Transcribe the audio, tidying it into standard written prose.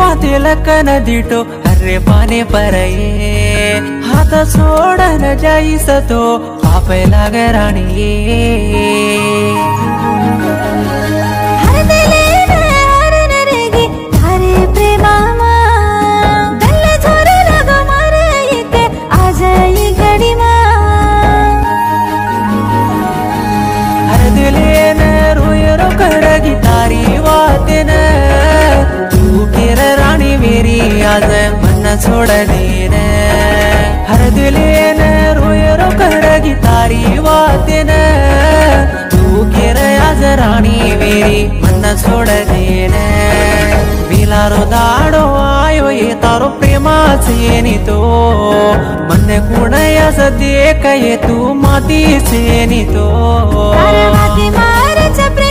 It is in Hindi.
तिलक न दिटो अरे पाने पर ये हाथ छोड़ न जाई सतो पाप लाग रानी करगी तारी बातें न तू केर रानी मेरी आज मन छोड़ दे न हर दिले न रोए रो करगी तारी बातें न तू केर आज रानी मेरी मन छोड़ दे न बिलारो दाड़ो आयो ये तारो प्रेमा से नी तो मन कुणया स देख ये तू माती से नी तो